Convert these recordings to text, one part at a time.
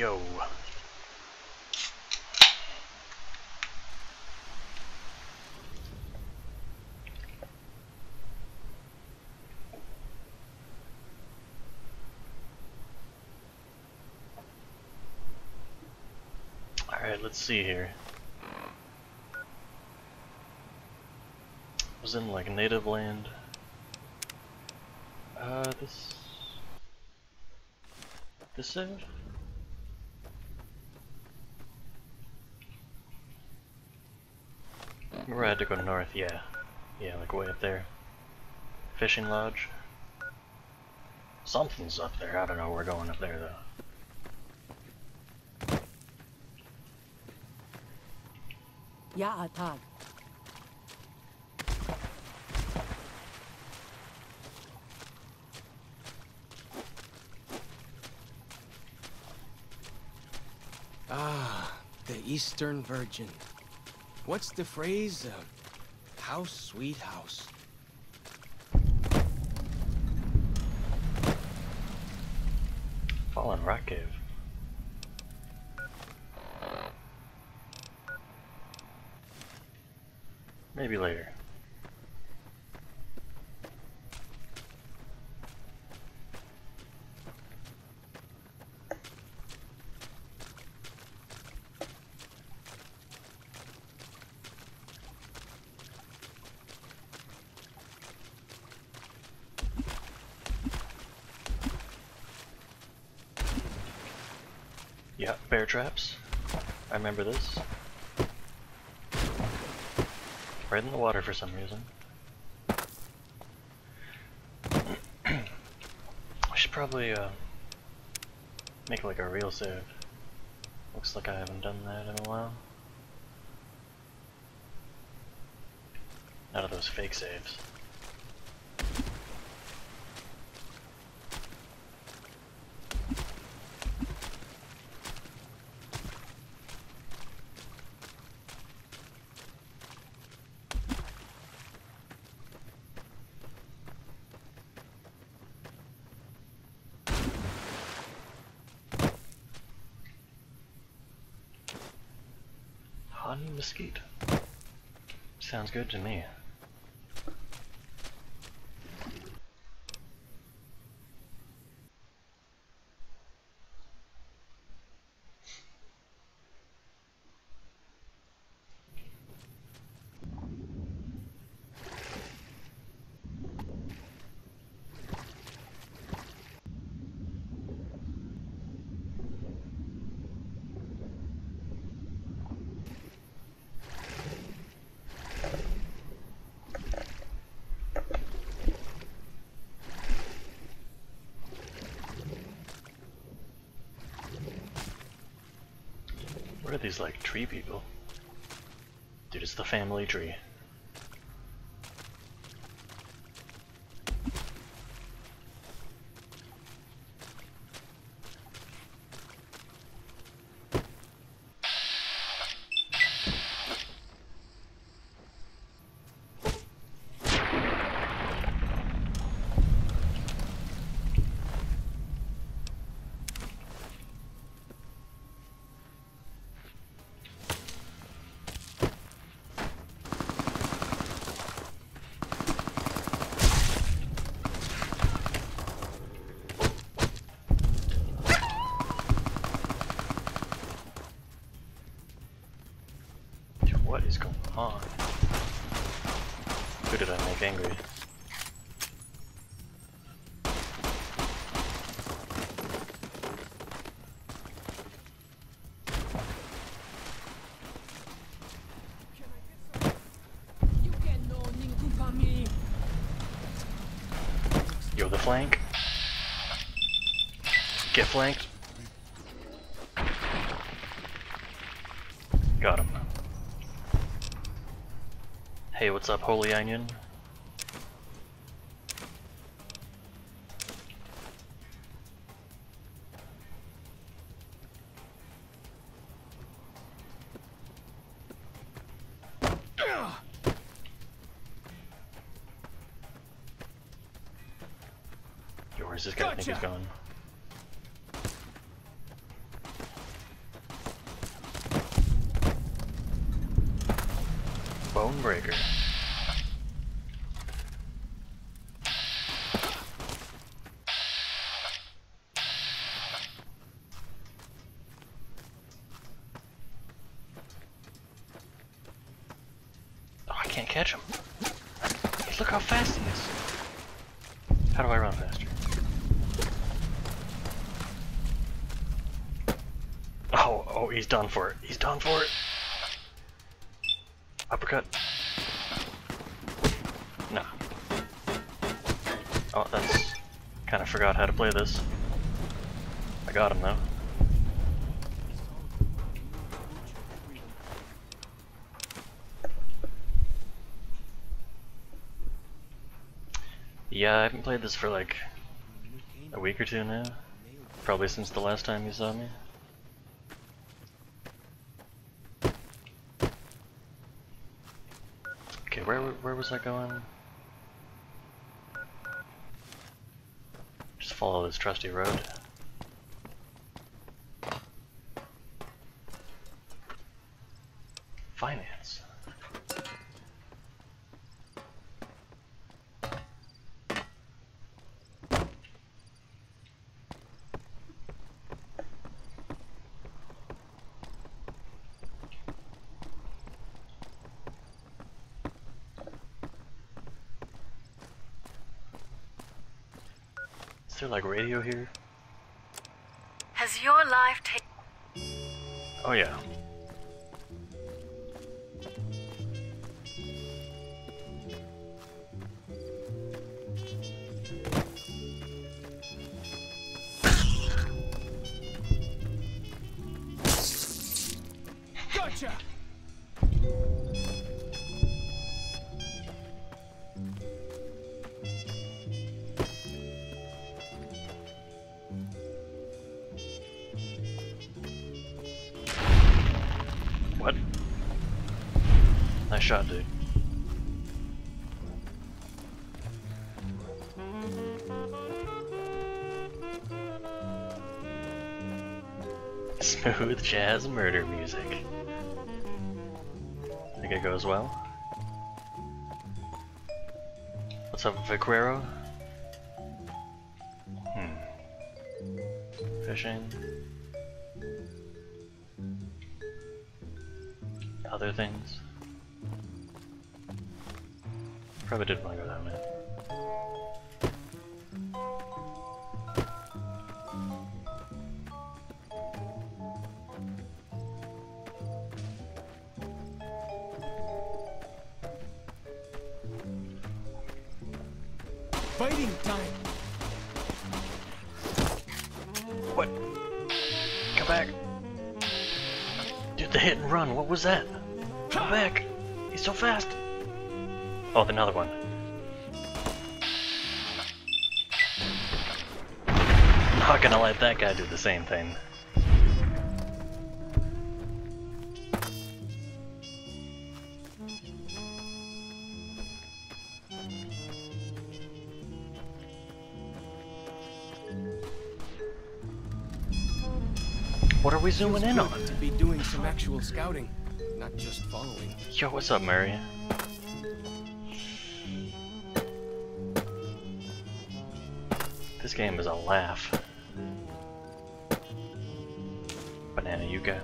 Yo. Alright, let's see here. I was in like native land. This it? Remember I had to go north, yeah. Yeah, like way up there. Fishing lodge. Something's up there, I don't know, we're going up there though. Yeah, Tag. Ah, the Eastern Virgin. What's the phrase? House, sweet house. Fallen Rock Cave. Maybe later. Yeah, bear traps. I remember this. Right in the water for some reason. I should probably make like a real save. Looks like I haven't done that in a while. None of those fake saves. Honey mesquite. Sounds good to me. What are these, like, tree people? Dude, it's the family tree. What is going on? Who did I make angry? Yo, the flank. Get flanked. Got him. Hey, what's up, Holy Onion? Yo, where's this guy think he's going? Bone breaker. Oh, I can't catch him. Hey, look how fast he is. How do I run faster? Oh, he's done for it. He's done for it. Uppercut. No. Oh, that's... Kinda forgot how to play this. I got him though. Yeah, I haven't played this for like a week or two now. Probably since the last time you saw me. Okay, where was I going? Just follow this trusty road. Finance. Is there like radio here? Has your life taken... Oh yeah. Gotcha! What? Nice shot, dude. Smooth jazz murder music. Think it goes well. What's up, Viquero? Fishing. Other things. Probably didn't want to go that way. Fighting time! What? Come back! Dude, the hit and run, what was that? Come back! He's so fast! Oh, another one. Not gonna let that guy do the same thing. What are we zooming in on? To be doing some actual scouting, not just following. Yo, what's up, Murray? This game is a laugh. Banana Yuka.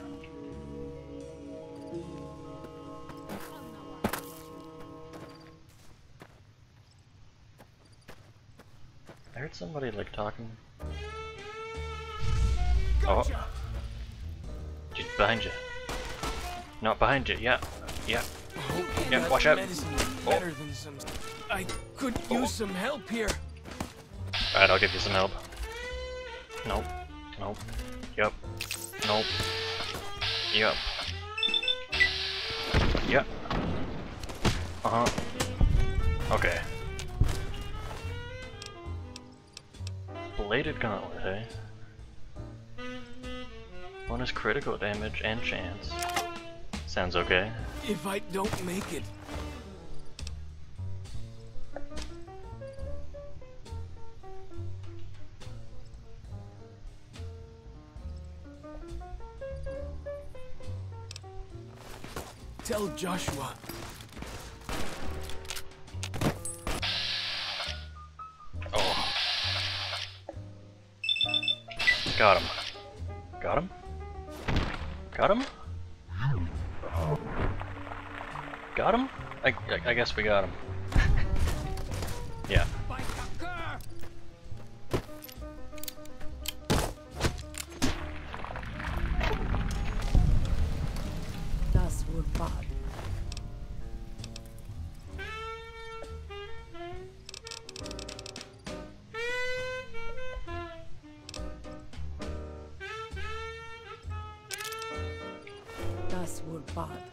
I heard somebody like talking. Gotcha. Oh. Dude, behind you. Not behind you, yeah. Yeah. Yeah, watch out. Oh. Better than some... I could use some help here. Alright, I'll give you some help. Nope. Nope. Yup. Nope. Yup. Yup. Uh-huh. Okay. Bladed Gauntlet, hey? Bonus critical damage and chance. Sounds okay. If I don't make it... Tell Joshua Got him. Got him? Got him? Got him? I guess we got him. Yeah. Das wohl wahr. Das wohl wahr.